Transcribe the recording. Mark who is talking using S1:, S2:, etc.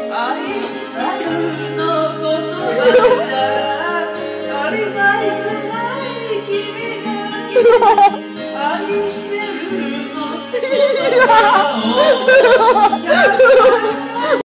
S1: 愛あるの言葉じゃ足りないくらい君が愛してるの言葉を